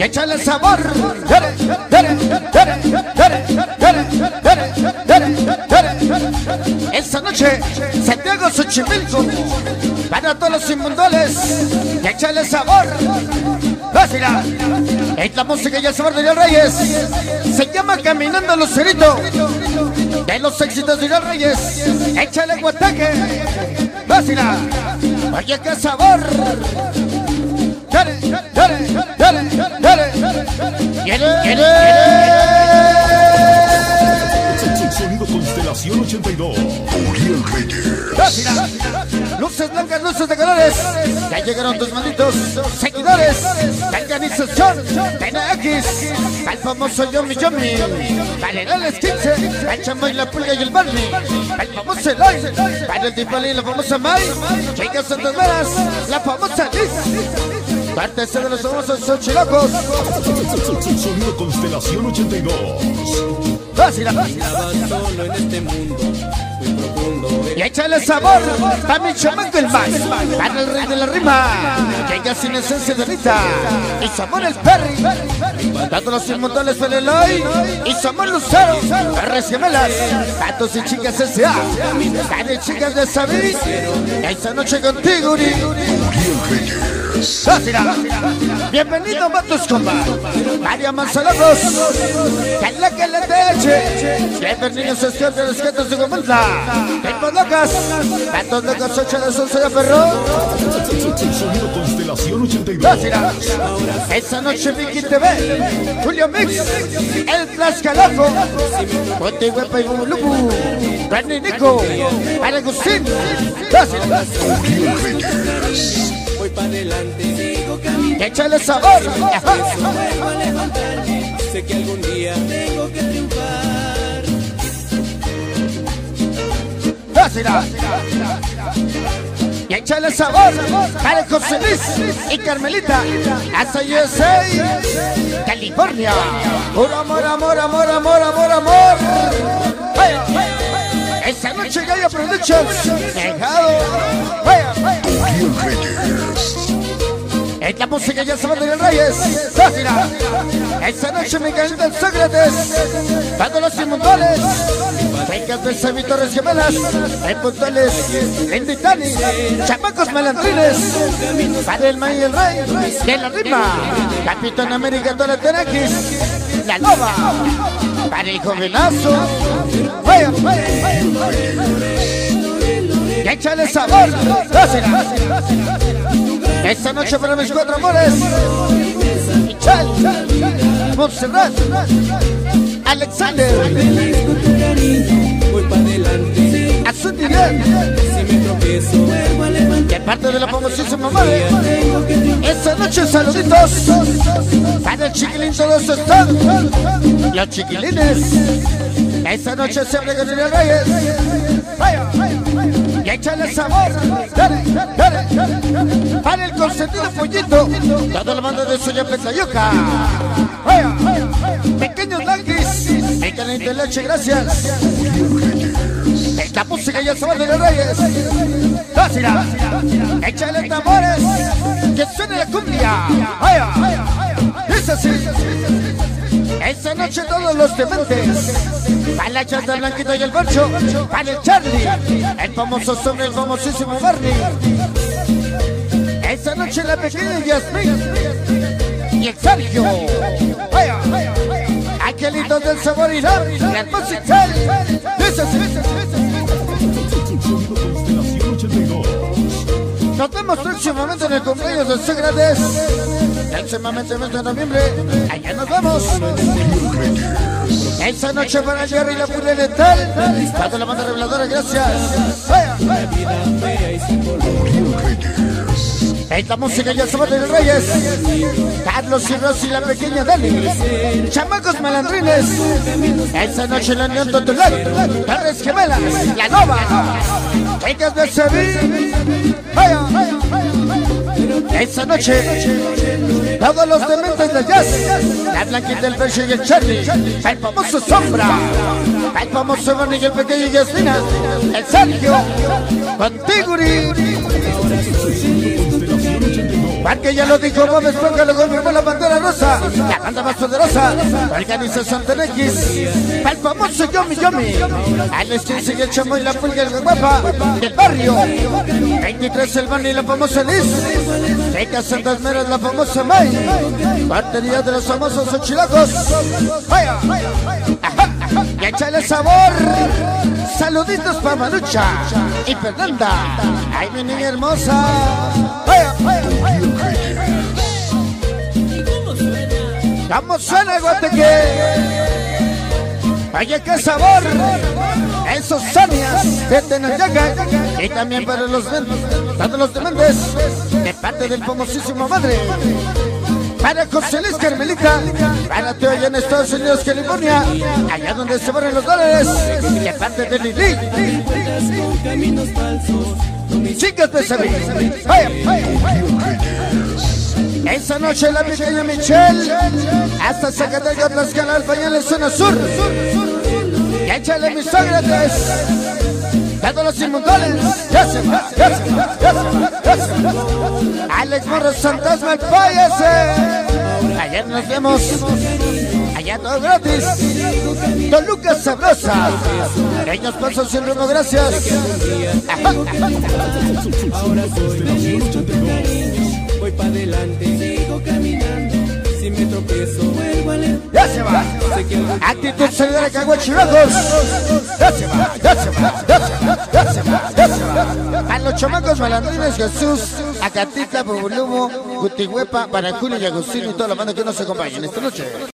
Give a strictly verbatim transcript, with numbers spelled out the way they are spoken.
Échale sabor. Dale, dale, dale, dale, dale, dale, dale, dale. Esta noche, Santiago Xochimilco, para todos los inmundoles. Échale sabor. Vacila. Es la música y el sabor de los Reyes. Se llama Caminando Lucerito. De los éxitos de los Reyes. Échale guataque. Vacila. Oye, qué sabor. Dale, dale, dale, dale. Quiere, quiere. Sonido Constelación ochenta y dos. Uriel Reyes. Vacila. Luces blancas, luces de colores. Ya llegaron tus malditos seguidores. La organización T N X. Al famoso Yomi Yomi. Valerales quince. El Chamay, la Pulga y el Barney. El famoso Eloy. Para el Tipali y la famosa May. Chicas Santas Veras. La famosa Liz. Parte de los famosos Xochilocos. Sonido Constelación ochenta y dos. Vacila. Solo en este mundo muy profundo. Y échale sabor para mi chamaco el Max, para el rey de la rima, llega sin esencia de Rita, y Samuel el Perry, tanto los inmortales para el Eloy, y Samuel Lucero, Perres Gemelas, Patos y Chicas S A, para chicas de Sabí, esta noche contigo, Uri. Bienvenido, Matos Comba, María Manzanados, que la que le deche, bienvenidos a este de los gatos de Gomantla, Tempos Locas, Gatos Locos, ocho de once de Perro. Sonido Constelación ochenta y dos. Esa noche Vicky T V, Julio Mix, El Tlaxcalaco, Ponte Huepa y Bubulubu, Rani Nico, Para Agustín, Voy para adelante, sigo caminando. échale sabor. Vuelvo a levantarme. Sé que algún día tengo que triunfar. Vacila. Y échale sabor para José Luis y Carmelita, hasta U S A, California. Puro amor, amor, amor, amor, amor, amor. Vaya, vaya. Esa noche Gaya Productions, dejado. Vaya, vaya. Es la música ya se va de los Reyes. Vacila. Esa noche me caen del Sócrates, para los inmundoles. Chicas de Sabi Torres Gemelas, en puntuales, en Titani, chamacos malandrines, para el May y el Rey, de la rima, Capitán América, toda la T N X, la Loba, para el jovenazo, vaya, vaya, y échale sabor, dásela. Esta noche para mis cuatro amores, Michal, Montserrat, Alexander, Voy para adelante. Azul Miguel, Si me tropiezo, vuelvo a levantar. de parte de la famosísima madre. Esta noche saluditos para el chiquilín, todos están los chiquilines. Esta noche se abre con el Reyes. Vaya, y échale sabor. Dale, dale, dale. Para el consentido pollito, toda la banda de Suya Petlayuca. Vaya, pequeños languis, el canal de leche, gracias. La música ya se va de los Reyes. Vacila. Échale tambores, que suene la cumbia. Vaya, es así. Esta noche todos los dementes, para la chata Blanquita y el Borcho, para el Charlie, el famoso sobre el famosísimo Barney. Esta noche la pequeña Yasmin y el Sergio. Vaya, aquelitos del sabor y la música. Es así. Nos vemos próximamente en el cumpleaños de Sócrates, próximamente el mes de noviembre. Allá nos vamos. Esa noche para el Jerry y la Pura Letal, para la banda reveladora, gracias. Vaya. Esta música ya se va de los Reyes. Carlos y Rosy, la pequeña Dani, chamacos malandrines. Esa noche la Unión Totular, Torres Gemelas, la Nova, chicas de Sevilla. Vaya. Esa noche todos los dementes de jazz, la Blanquita, del Bercho y el Charlie, el famoso Sombra, el famoso Barney y el pequeño Yasmina, el Sergio, contigo, Porque ya lo dijo Bob Esponja, lo confirmó la bandera rosa. La banda más poderosa, Organización T N X. El famoso Yomi Yomi. Alex quince y el Chamoy, la Pulga y el Guapa. Del barrio. veintitrés el Bani y la famosa Liz. Seca Santas Meras, la famosa May. Batería de los famosos ochilacos. Vaya. Y échale sabor. Saluditos para Manucha y Fernanda. Ay, mi niña hermosa. Vaya, vaya, vaya. ¿Cómo suena, Guateque? Oye, qué sabor. Esos Sanias de Tenayaca. Y también para los todos los dementes. De parte del famosísimo Madre. Para José Luis Carmelita, para ti allá en Estados Unidos, California, allá donde se borran los dólares, de parte de Lili. Chicas de Sabina, vaya, vaya, vaya. Esa noche la pequeña Michelle, hasta Zacatecas, Tlaxcala, Pañales, zona sur. Y échale mis Sócrates. Todos los inmundoles, ya se va, ya se va, ya se va, ya se va. Alex Morros Fantasma, váyase. Ayer nos vemos, allá todo gratis. Don Lucas Sabrosa, pequeños pasos sin rumbo, gracias. Ajá, ajá. Ahora soy voy para adelante, sigo caminando. Si me tropiezo, vuelvo a leer. Ya se va. Actitud solidaria, Caguachiracos. Ya se va, ya se va, ya se va, ya se va, ya se va. A los chamacos malandrines, Jesús, Acatita, Bubulumo, Gutihuepa, para Julio y Agustín y toda la banda que nos acompañan esta noche.